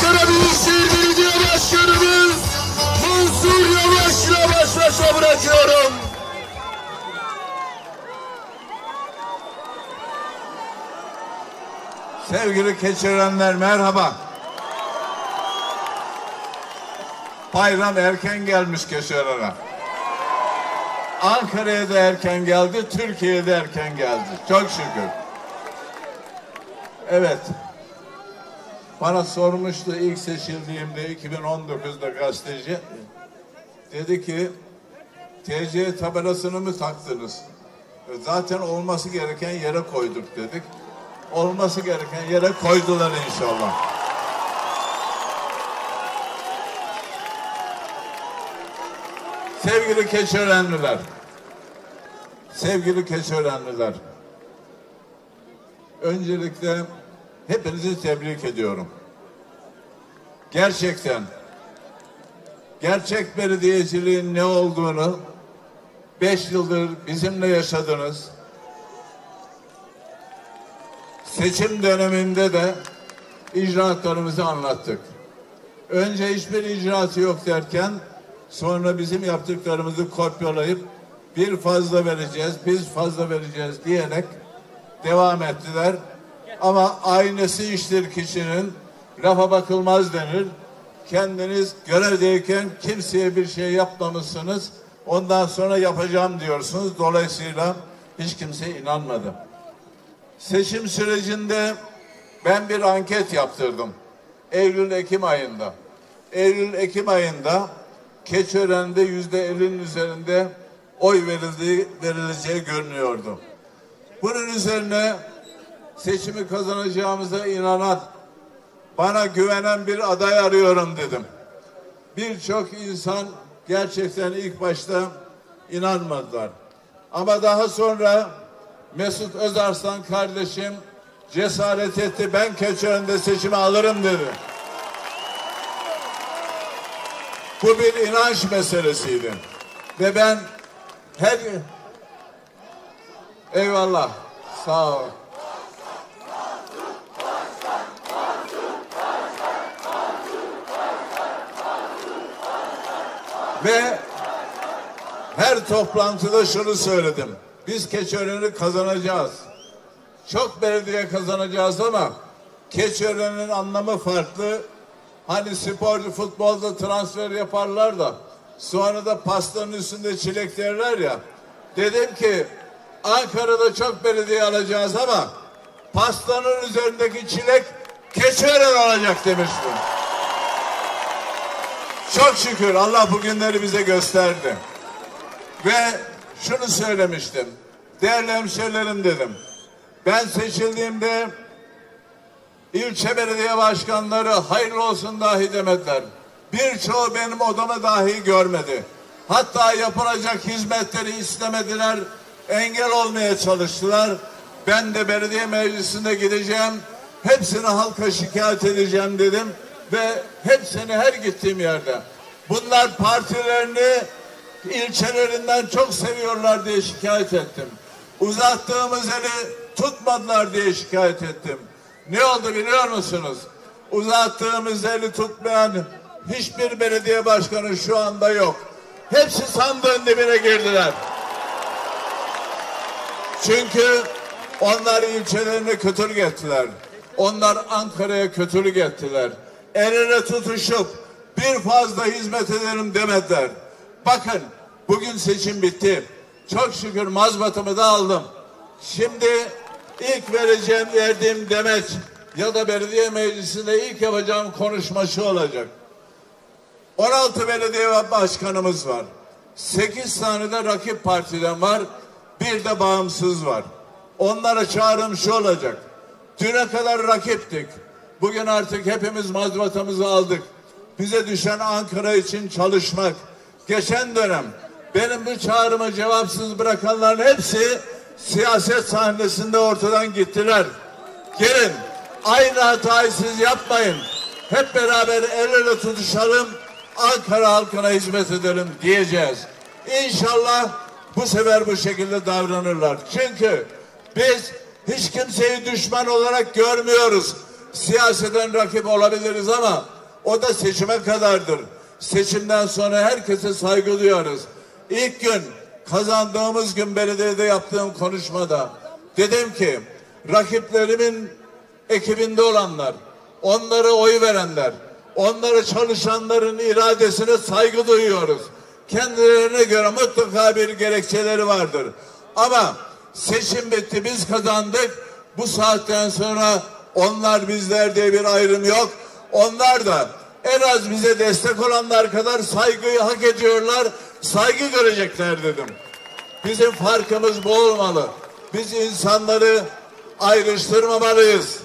Ankara Büyükşehir Belediye Başkanımız Mansur Yavaş'la baş başa bırakıyorum. Sevgili Keçiörenler, merhaba. Bayram erken gelmiş Keçiören'e. Ankara'ya da erken geldi, Türkiye'ye de erken geldi. Çok şükür. Evet. Bana sormuştu ilk seçildiğimde 2019'da gazeteci. Dedi ki TC tabelasını mı taktınız? Zaten olması gereken yere koyduk dedik. Olması gereken yere koydular inşallah. Sevgili Keçiörenliler, sevgili Keçiörenliler, öncelikle hepinizi tebrik ediyorum. Gerçekten, gerçek belediyeciliğin ne olduğunu 5 yıldır bizimle yaşadınız. Seçim döneminde de icraatlarımızı anlattık. Önce hiçbir icraatı yok derken sonra bizim yaptıklarımızı kopyalayıp bir fazla vereceğiz, biz fazla vereceğiz diyerek devam ettiler. Ama aynısı iştir kişinin, lafa bakılmaz denir. Kendiniz görevdeyken kimseye bir şey yapmamışsınız, ondan sonra yapacağım diyorsunuz. Dolayısıyla hiç kimse inanmadı. Seçim sürecinde ben bir anket yaptırdım. Eylül-Ekim ayında. Eylül-Ekim ayında Keçiören'de %50'nin üzerinde oy verileceği görünüyordu. Bunun üzerine seçimi kazanacağımıza inanan, bana güvenen bir aday arıyorum dedim. Birçok insan gerçekten ilk başta inanmadılar. Ama daha sonra Mesut Özarslan kardeşim cesaret etti. Ben Keçiören'de seçimi alırım dedi. Bu bir inanç meselesiydi. Ve ben her... Eyvallah. Sağ ol. Ve her toplantıda şunu söyledim. Biz Keçiören'i kazanacağız. Çok belediye kazanacağız ama Keçiören'in anlamı farklı. Hani sporcu futbolda transfer yaparlar da sonra da pastanın üstünde çilek derler ya. Dedim ki Ankara'da çok belediye alacağız ama pastanın üzerindeki çilek Keçiören alacak demiştim. Çok şükür Allah bu günleri bize gösterdi. Ve şunu söylemiştim. Değerli hemşehrilerim dedim. Ben seçildiğimde ilçe belediye başkanları hayırlı olsun dahi demediler. Birçoğu benim odamı dahi görmedi. Hatta yapılacak hizmetleri istemediler. Engel olmaya çalıştılar. Ben de belediye meclisine gideceğim. Hepsini halka şikayet edeceğim dedim. Ve hepsini her gittiğim yerde. Bunlar partilerini ilçelerinden çok seviyorlar diye şikayet ettim. Uzattığımız eli tutmadılar diye şikayet ettim. Ne oldu biliyor musunuz? Uzattığımız eli tutmayan hiçbir belediye başkanı şu anda yok. Hepsi sandığın dibine girdiler. Çünkü onlar ilçelerine kötülük ettiler. Onlar Ankara'ya kötülük ettiler. El ele tutuşup bir fazla hizmet edelim demediler. Bakın bugün seçim bitti. Çok şükür mazbatımı da aldım. Şimdi ilk verdiğim demeç ya da belediye meclisinde ilk yapacağım konuşma şu olacak. 16 belediye başkanımız var. 8 tane de rakip partiden var. Bir de bağımsız var. Onlara çağrım şu olacak. Düne kadar rakiptik. Bugün artık hepimiz mazbatamızı aldık. Bize düşen Ankara için çalışmak. Geçen dönem benim bu çağrımı cevapsız bırakanların hepsi siyaset sahnesinde ortadan gittiler. Gelin aynı hatayı siz yapmayın. Hep beraber el ele tutuşalım. Ankara halkına hizmet edelim diyeceğiz. İnşallah bu sefer bu şekilde davranırlar. Çünkü biz hiç kimseyi düşman olarak görmüyoruz. siyaseten rakip olabiliriz ama o da seçime kadardır. Seçimden sonra herkese saygı duyarız. İlk gün, kazandığımız gün belediyede yaptığım konuşmada dedim ki rakiplerimin ekibinde olanlar, onlara oy verenler, onlara çalışanların iradesine saygı duyuyoruz. Kendilerine göre mutlaka bir gerekçeleri vardır. Ama seçim bitti, biz kazandık. Bu saatten sonra onlar bizler diye bir ayrım yok. Onlar da en az bize destek olanlar kadar saygıyı hak ediyorlar, saygı görecekler dedim. Bizim farkımız bu olmalı. Biz insanları ayrıştırmamalıyız.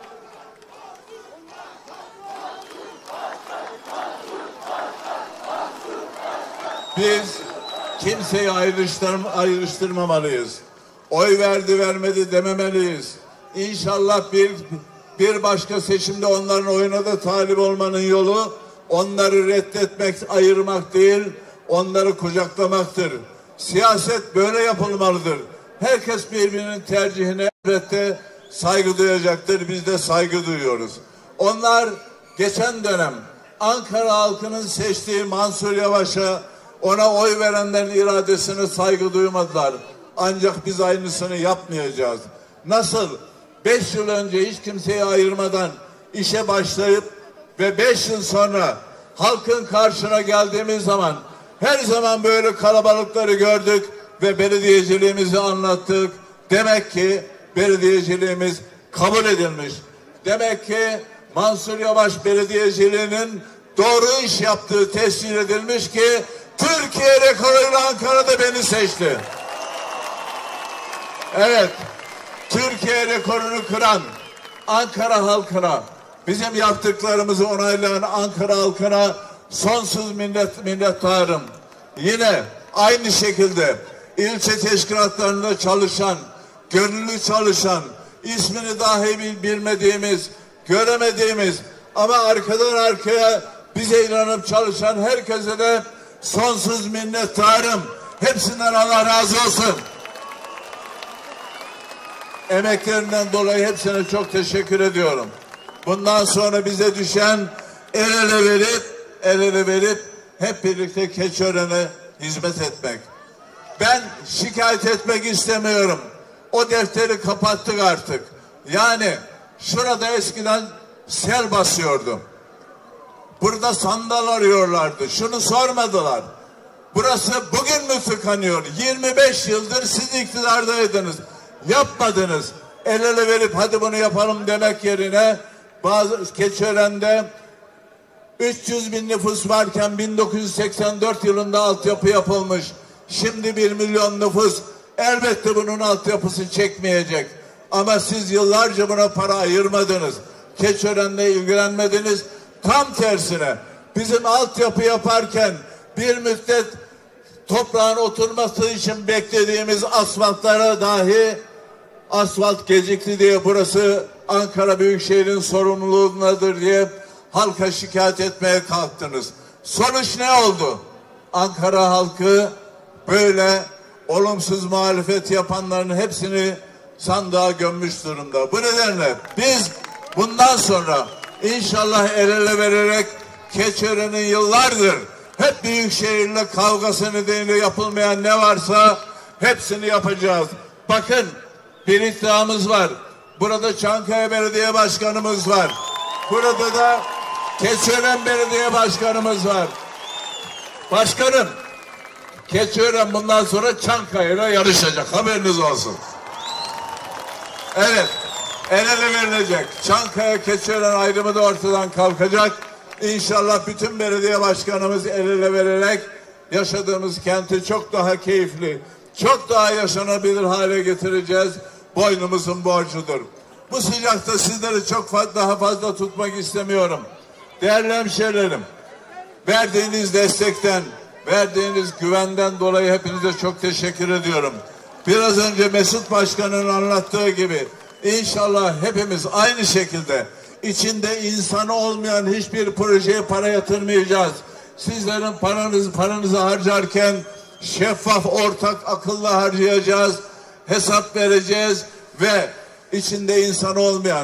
Biz kimseyi ayrıştırmamalıyız. Oy verdi vermedi dememeliyiz. İnşallah bir başka seçimde onların oyuna da talip olmanın yolu onları reddetmek, ayırmak değil, onları kucaklamaktır. Siyaset böyle yapılmalıdır. Herkes birbirinin tercihine elbette saygı duyacaktır. Biz de saygı duyuyoruz. Onlar geçen dönem Ankara halkının seçtiği Mansur Yavaş'a, ona oy verenlerin iradesine saygı duymadılar. Ancak biz aynısını yapmayacağız. Nasıl 5 yıl önce hiç kimseyi ayırmadan işe başlayıp ve 5 yıl sonra halkın karşına geldiğimiz zaman her zaman böyle kalabalıkları gördük ve belediyeciliğimizi anlattık. Demek ki belediyeciliğimiz kabul edilmiş. Demek ki Mansur Yavaş belediyeciliğinin doğru iş yaptığı tescil edilmiş ki Türkiye rekoruyla Ankara'da beni seçti. Evet, Türkiye rekorunu kıran Ankara halkına, bizim yaptıklarımızı onaylayan Ankara halkına sonsuz minnettarım. Yine aynı şekilde ilçe teşkilatlarında çalışan, gönüllü çalışan, ismini dahi bilmediğimiz, göremediğimiz ama arkadan arkaya bize inanıp çalışan herkese de sonsuz minnettarım. Hepsinden Allah razı olsun. Emeklerinden dolayı hepsine çok teşekkür ediyorum. Bundan sonra bize düşen el ele verip hep birlikte Keçiören'e hizmet etmek. Ben şikayet etmek istemiyorum. O defteri kapattık artık. Yani şurada eskiden sel basıyordu. Burada sandal arıyorlardı. Şunu sormadılar. Burası bugün mü tıkanıyor? 25 yıldır siz iktidardaydınız. Yapmadınız. El ele verip hadi bunu yapalım demek yerine bazı Keçiören'de 300 bin nüfus varken 1984 yılında altyapı yapılmış. Şimdi 1 milyon nüfus. Elbette bunun altyapısı çekmeyecek. Ama siz yıllarca buna para ayırmadınız. Keçiören'le ilgilenmediniz. Tam tersine bizim altyapı yaparken bir müddet toprağın oturması için beklediğimiz asfaltlara dahi asfalt gecikti diye burası Ankara Büyükşehir'in sorumluluğundadır diye halka şikayet etmeye kalktınız. Sonuç ne oldu? Ankara halkı böyle olumsuz muhalefet yapanların hepsini sandığa gömmüş durumda. Bu nedenle biz bundan sonra İnşallah el ele vererek Keçiören'in yıllardır hep Büyükşehir'le kavgası nedeniyle yapılmayan ne varsa hepsini yapacağız. Bakın bir iddiamız var. Burada Çankaya Belediye Başkanımız var. Burada da Keçiören Belediye Başkanımız var. Başkanım, Keçiören bundan sonra Çankaya'yla yarışacak. Haberiniz olsun. Evet. El ele verilecek. Çankaya Keçiören ayrımı da ortadan kalkacak. İnşallah bütün belediye başkanımız el ele vererek yaşadığımız kenti çok daha keyifli, çok daha yaşanabilir hale getireceğiz. Boynumuzun borcudur. Bu sıcakta sizleri çok daha fazla tutmak istemiyorum. Değerli hemşehrilerim, verdiğiniz destekten, verdiğiniz güvenden dolayı hepinize çok teşekkür ediyorum. Biraz önce Mesut Başkan'ın anlattığı gibi İnşallah hepimiz aynı şekilde içinde insanı olmayan hiçbir projeye para yatırmayacağız. Sizlerin paranızı harcarken şeffaf, ortak, akıllı harcayacağız. Hesap vereceğiz ve içinde insanı olmayan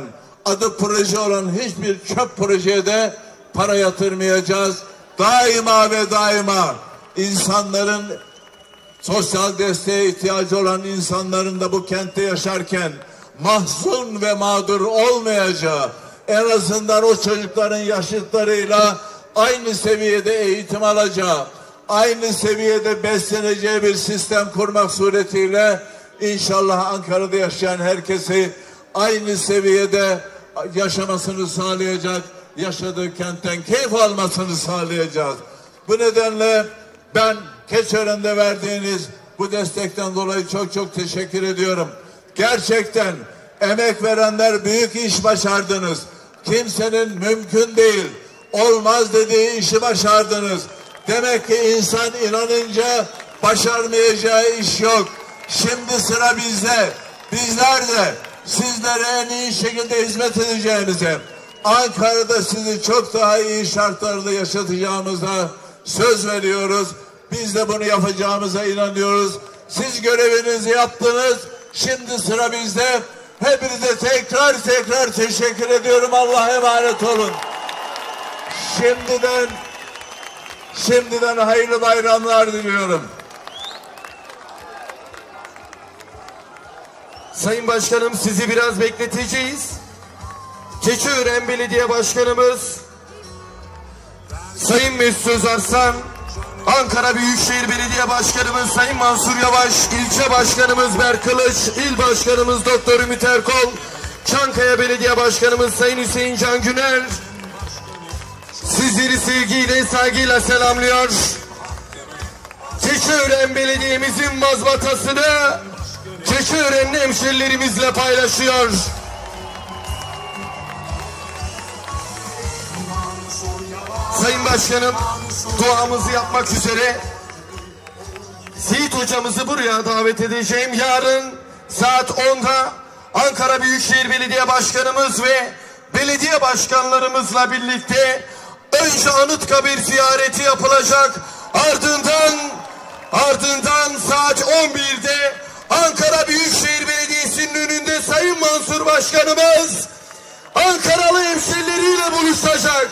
adı proje olan hiçbir çöp projeye de para yatırmayacağız. Daima ve daima insanların, sosyal desteğe ihtiyacı olan insanların da bu kentte yaşarken mahzun ve mağdur olmayacağı, en azından o çocukların yaşıtlarıyla aynı seviyede eğitim alacağı, aynı seviyede besleneceği bir sistem kurmak suretiyle inşallah Ankara'da yaşayan herkesi aynı seviyede yaşamasını sağlayacak, yaşadığı kentten keyif almasını sağlayacağız. Bu nedenle ben Keçiören'de verdiğiniz bu destekten dolayı çok çok teşekkür ediyorum. Gerçekten emek verenler büyük iş başardınız. Kimsenin mümkün değil, olmaz dediği işi başardınız. Demek ki insan inanınca başarmayacağı iş yok. Şimdi sıra bizde. Bizler de sizlere en iyi şekilde hizmet edeceğimize, Ankara'da sizi çok daha iyi şartlarda yaşatacağımıza söz veriyoruz. Biz de bunu yapacağımıza inanıyoruz. Siz görevinizi yaptınız. Şimdi sıra bizde. Hepinize tekrar teşekkür ediyorum. Allah'a emanet olun. Şimdiden hayırlı bayramlar diliyorum. Sayın Başkanım, sizi biraz bekleteceğiz. Keçiören Belediye Başkanımız Sayın Mesut Özarslan, Ankara Büyükşehir Belediye Başkanımız Sayın Mansur Yavaş, İlçe Başkanımız Berk Kılıç, İl Başkanımız Doktor Ümit Erkol, Çankaya Belediye Başkanımız Sayın Hüseyin Can Güner sizleri sevgiyle, saygıyla selamlıyor. Keçiören Belediye'mizin mazbatasını Keçiörenli hemşerilerimizle paylaşıyor. Sayın Başkanım, duamızı yapmak üzere Seyit hocamızı buraya davet edeceğim. Yarın saat 10'da Ankara Büyükşehir Belediye Başkanımız ve belediye başkanlarımızla birlikte önce Anıtkabir ziyareti yapılacak. Ardından saat 11'de Ankara Büyükşehir Belediyesi'nin önünde Sayın Mansur Başkanımız Ankaralı hemşerileriyle buluşacak.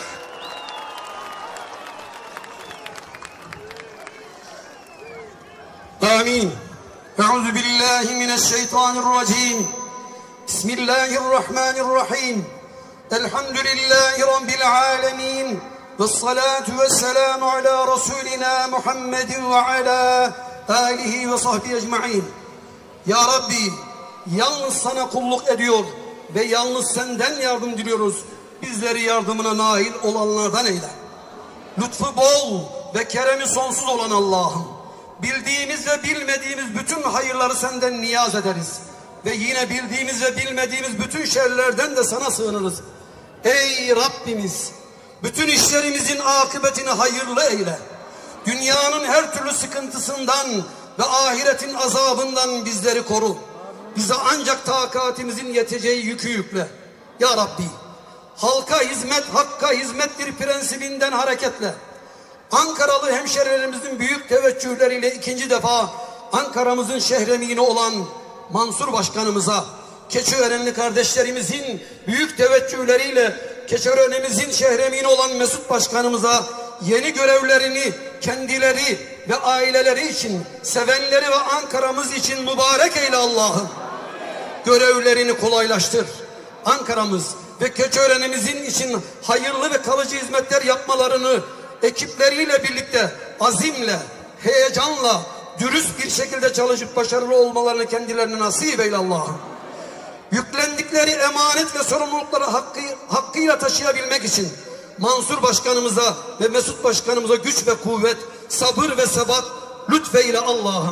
Amin. Euzu billahi mineşşeytanirracim. Bismillahirrahmanirrahim. Elhamdülillahi rabbil alamin. Vessalatu vesselamu ala Resulina Muhammedin ve ala alihi ve sahbihi ecmaîn. Ya Rabbi, yalnız sana kulluk ediyor ve yalnız senden yardım diliyoruz. Bizleri yardımına nail olanlardan eyle. Lütfu bol ve keremi sonsuz olan Allah'ım, bildiğimiz ve bilmediğimiz bütün hayırları senden niyaz ederiz. Ve yine bildiğimiz ve bilmediğimiz bütün şerlerden de sana sığınırız. Ey Rabbimiz, bütün işlerimizin akıbetini hayırlı eyle. Dünyanın her türlü sıkıntısından ve ahiretin azabından bizleri koru. Bize ancak takatimizin yeteceği yükü yükle. Ya Rabbi, halka hizmet, hakka hizmettir prensibinden hareketle Ankaralı hemşerilerimizin büyük teveccühleriyle ikinci defa Ankara'mızın şehremini olan Mansur Başkanımıza, Keçiörenli kardeşlerimizin büyük teveccühleriyle Keçiören'imizin şehremini olan Mesut Başkanımıza yeni görevlerini kendileri ve aileleri için, sevenleri ve Ankara'mız için mübarek eyle Allah'ım. Görevlerini kolaylaştır. Ankara'mız ve Keçiören'imizin için hayırlı ve kalıcı hizmetler yapmalarını ekipleriyle birlikte azimle, heyecanla, dürüst bir şekilde çalışıp başarılı olmalarını kendilerine nasip eyle Allah'ım. Yüklendikleri emanet ve sorumlulukları hakkıyla taşıyabilmek için Mansur Başkanımıza ve Mesut Başkanımıza güç ve kuvvet, sabır ve sebat lütfeyle Allah'ım.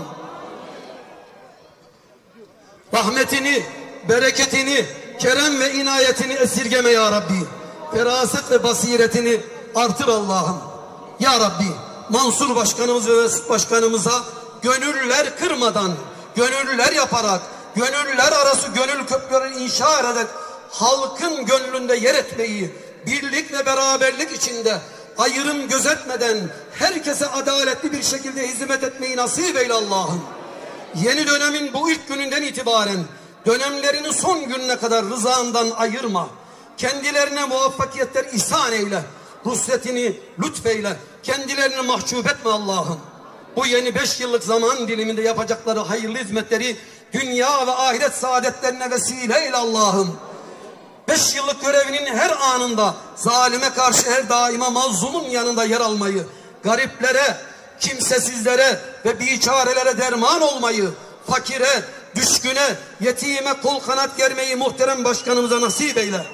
Rahmetini, bereketini, kerem ve inayetini esirgeme ya Rabbi. Feraset ve basiretini artır Allah'ım. Ya Rabbi, Mansur Başkanımız ve Mesut Başkanımıza gönüller kırmadan, gönüller yaparak, gönüller arası gönül köprüleri inşa ederek halkın gönlünde yer etmeyi, birlik ve beraberlik içinde ayrım gözetmeden herkese adaletli bir şekilde hizmet etmeyi nasip eyle Allah'ım. Yeni dönemin bu ilk gününden itibaren dönemlerinin son gününe kadar rızandan ayırma. Kendilerine muvaffakiyetler ihsan eyle. Nusretini lütfeyle. Kendilerini mahcup etme Allah'ım. Bu yeni 5 yıllık zaman diliminde yapacakları hayırlı hizmetleri dünya ve ahiret saadetlerine vesile eyle Allah'ım. 5 yıllık görevinin her anında zalime karşı her daima mazlumun yanında yer almayı, gariplere, kimsesizlere ve biçarelere derman olmayı, fakire, düşküne, yetime kol kanat germeyi muhterem başkanımıza nasip eyle.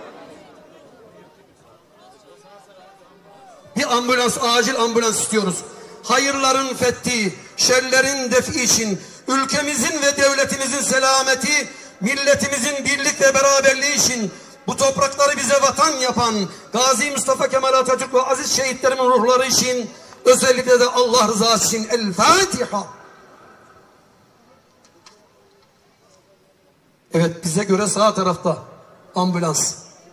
Bir ambulans, acil ambulans istiyoruz. Hayırların fethi, şerlerin defi için, ülkemizin ve devletimizin selameti, milletimizin birlik ve beraberliği için, bu toprakları bize vatan yapan Gazi Mustafa Kemal Atatürk ve aziz şehitlerimin ruhları için, özellikle de Allah rızası için El Fatiha. Evet, bize göre sağ tarafta ambulans.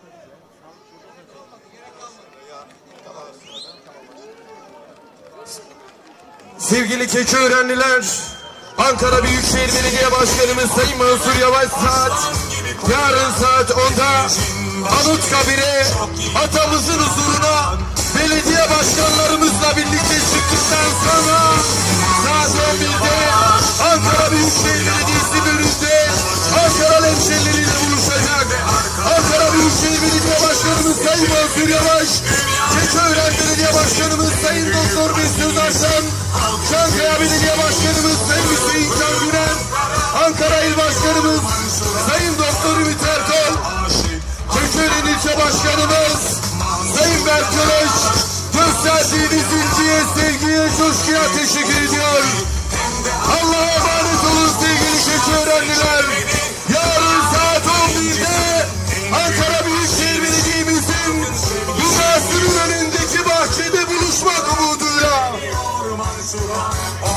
Sevgili Keçiörenliler, Ankara Büyükşehir Belediye Başkanımız Sayın Mansur Yavaş yarın saat 10'da Anıtkabir'e atamızın huzuruna belediye başkanlarımızla birlikte çıktıktan sonra saat 11'de Ankara Büyükşehir Belediyesi bölümünde Ankara hemşerileriyle buluşacak. Ankara Büyükşehir Belediye Başkanımız Sayın Mansur Yavaş, Keçiören Belediye Başkanımız Sayın Doktor Mesut Özarslan, Çankaya Belediye Başkanımız Sayın Hüseyin Çangüren, Ankara İl Başkanımız Sayın Doktor Ümit Erkol, Keçiören İlçe Başkanımız Sayın Berk Kılıç, gösterdiğiniz ilgiye, sevgiye, coşkuya teşekkür ediyor. Allah'a emanet olun sevgili Keçiörenliler. Yarın saat 11'de Ankara Büyükşehir Belediye'mizin binasının önündeki bahçede buluşmak umuduyla.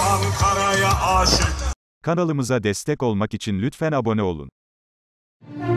Kanalımıza destek olmak için lütfen abone olun.